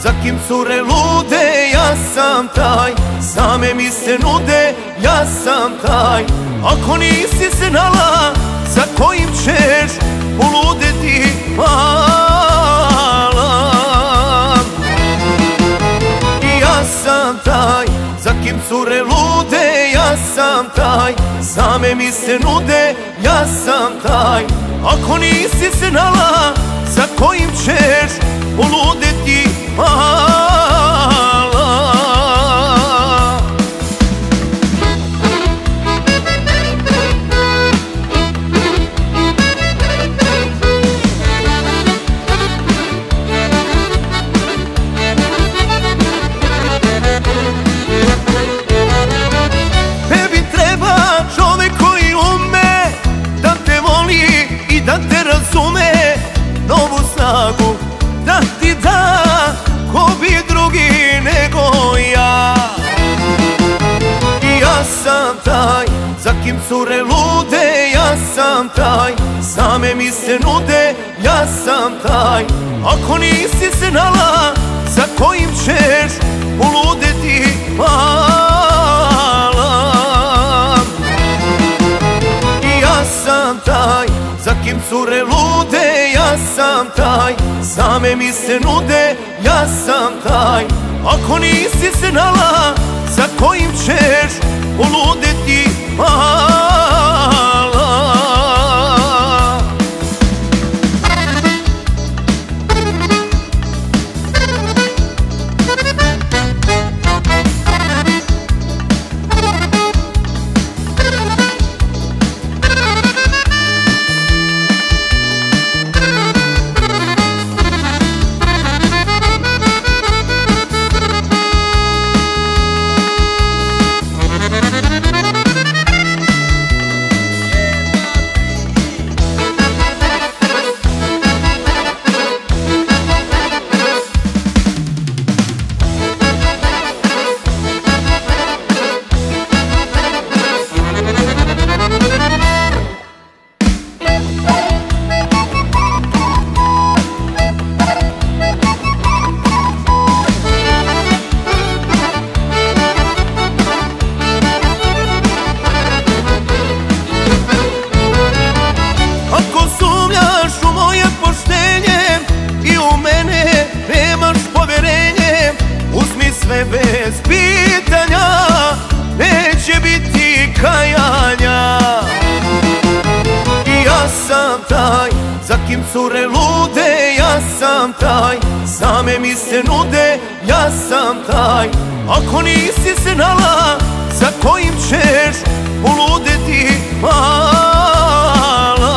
za kim cure lude, ja sam taj. Same mi se nude, ja sam taj. Ako nisi znala za kojim ćeš poludeti, mala. Ja sam taj, za kim cure lude, ja sam taj. Same mi se nude, ja sam taj. Ako nisi znala za kojim ćeš poludeti, mala. Tebi treba čovek koji ume da te voli i da te razume, novu snagu da ti da, ko bi drugi nego ja. I ja sam taj, za kim cure lude, ja sam taj. Same mi se nude, ja sam taj. Ako nisi znala za kojim ćeš poludeti, mala. I ja sam taj, za kim cure lude, ja sam taj. Same mi se nude, ja sam taj. Ako nisi znala za kojim ćeš poludeti, mala. Sve bez pitanja, neće biti kajanja. I ja sam taj, za kim cure lude, ja sam taj. Same mi se nude, ja sam taj. Ako nisi znala za kojim ćeš poludeti, mala.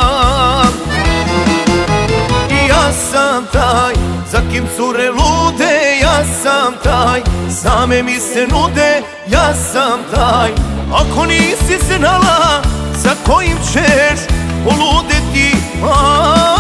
I ja sam taj, za kim cure lude, ja sam taj. Same mi se nude, ja sam taj. Ako nisi znala za kojim ćeš poludeti,